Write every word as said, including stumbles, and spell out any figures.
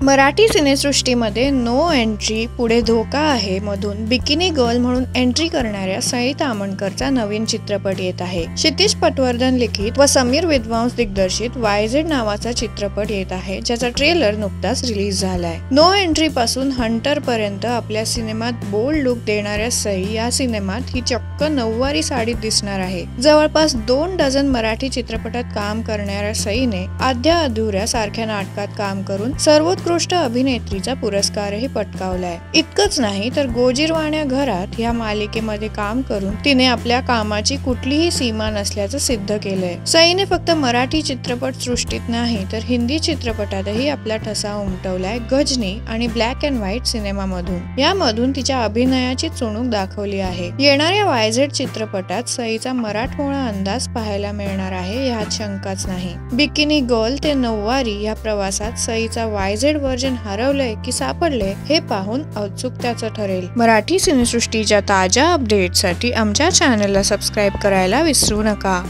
Marathi सिनेसृष्टीमध्ये no entry पुढे धोका आहे मधून बिकिनी गर्ल म्हणून एंट्री करणाऱ्या सई तामणकरचा नवीन चित्रपट येत आहे। क्षितिज पटवर्धन लिखित व समीर विद्वांस दिग्दर्शित वाय झेड नावाचा चित्रपट येत आहे, ज्याचा ट्रेलर नुकताच रिलीज झालाय। नो एंट्री पासून हंटर पर्यंत आपल्या सिनेमात बोल्ड लुक देणाऱ्या सई या सिनेमात ही चक्क नऊवारी साडीत दिसणार आहे। जवळपास दोन डझन मराठी चित्रपटात काम करणाऱ्या सईने आद्या अधुऱ्या सारख्या नाटकात काम करून सर्वोत्कृष्ट उत्कृष्ट अभिनेत्रीचा पुरस्कारही पटकावलाय। इतकंच नाही तर गोजीरवाण्या घरात या मालिकेमध्ये काम करून तिने आपल्या कामाची कुठलीही सीमा नसल्याचं सिद्ध केलंय। सईने फक्त मराठी चित्रपट सृष्टीत नाही तर हिंदी चित्रपटातही आपला ठसा उमटवलाय गजनी आणि ब्लॅक अँड व्हाईट सिनेमामधून। यामधून तिच्या अभिनयाची चुणूक दाखवली आहे। येणाऱ्या वाय झेड चित्रपटात सईचा मराठमोळा अंदाज पाहायला मिळणार आहे, यात शंकाच नाही। बिकिनी गर्ल ते नऊवारी या प्रवासात सईचा वाय झेड वर्जन हरवलंय की सापडले हे पाहून औत्सुक्याचं ठरेल। मराठी सिनेसृष्टीच्या ताज्या अपडेटसाठी आमच्या चॅनलला सबस्क्राईब करायला विसरू नका।